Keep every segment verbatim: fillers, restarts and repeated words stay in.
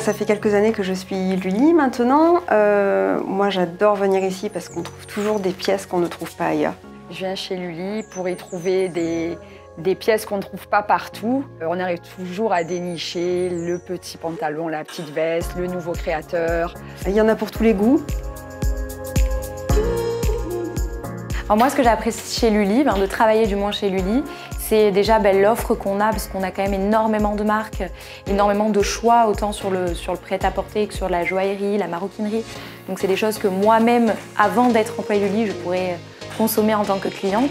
Ça fait quelques années que je suis Lully maintenant. Euh, moi, j'adore venir ici parce qu'on trouve toujours des pièces qu'on ne trouve pas ailleurs. Je viens chez Lully pour y trouver des, des pièces qu'on ne trouve pas partout. On arrive toujours à dénicher le petit pantalon, la petite veste, le nouveau créateur. Il y en a pour tous les goûts. Alors moi, ce que j'apprécie chez Lully, ben, de travailler du moins chez Lully, c'est déjà ben, l'offre qu'on a, parce qu'on a quand même énormément de marques, énormément de choix, autant sur le, sur le prêt-à-porter que sur la joaillerie, la maroquinerie. Donc c'est des choses que moi-même, avant d'être employée Lully, je pourrais consommer en tant que cliente.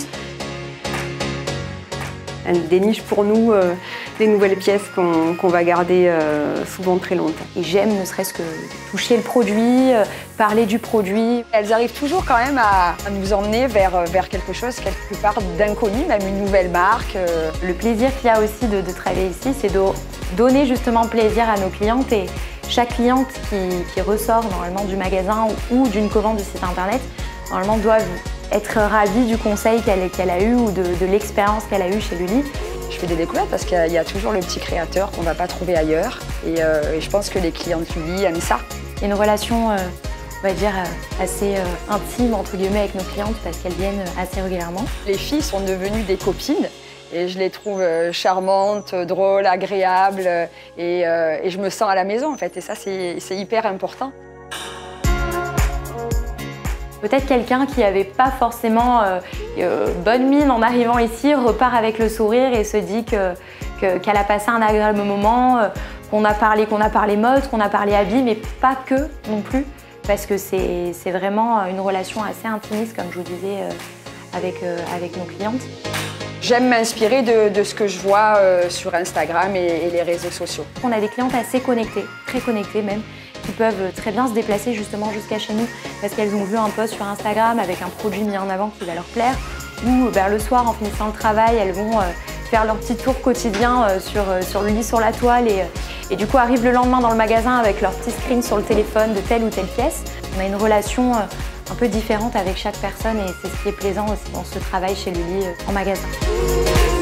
Elle déniche pour nous euh, des nouvelles pièces qu'on qu'on va garder euh, souvent très longtemps. Et j'aime ne serait-ce que toucher le produit, euh, parler du produit. Elles arrivent toujours quand même à, à nous emmener vers, vers quelque chose, quelque part d'inconnu, même une nouvelle marque. Euh. Le plaisir qu'il y a aussi de, de travailler ici, c'est de donner justement plaisir à nos clientes. Et chaque cliente qui, qui ressort normalement du magasin ou, ou d'une commande du site internet, normalement doit être ravie du conseil qu'elle qu'elle a eu ou de, de l'expérience qu'elle a eue chez Lully. Je fais des découvertes parce qu'il y, y a toujours le petit créateur qu'on ne va pas trouver ailleurs. Et, euh, et je pense que les clientes Lully aiment ça. Une relation, euh, on va dire, euh, assez euh, intime entre guillemets avec nos clientes parce qu'elles viennent assez régulièrement. Les filles sont devenues des copines et je les trouve euh, charmantes, drôles, agréables et, euh, et je me sens à la maison en fait. Et ça, c'est hyper important. Peut-être quelqu'un qui n'avait pas forcément euh, euh, bonne mine en arrivant ici repart avec le sourire et se dit que, que, qu'elle a passé un agréable moment, euh, qu'on a parlé, qu'on a parlé mode, qu'on a parlé habits, mais pas que non plus, parce que c'est vraiment une relation assez intimiste, comme je vous disais, euh, avec, euh, avec nos clientes. J'aime m'inspirer de, de ce que je vois euh, sur Instagram et, et les réseaux sociaux. On a des clientes assez connectées, très connectées même, qui peuvent très bien se déplacer justement jusqu'à chez nous parce qu'elles ont vu un post sur Instagram avec un produit mis en avant qui va leur plaire ou ben, le soir en finissant le travail, elles vont euh, faire leur petit tour quotidien euh, sur, euh, sur le lit, sur la toile et, euh, et du coup arrivent le lendemain dans le magasin avec leur petit screen sur le téléphone de telle ou telle pièce. On a une relation euh, un peu différente avec chaque personne et c'est ce qui est plaisant aussi dans ce travail chez Lully euh, en magasin.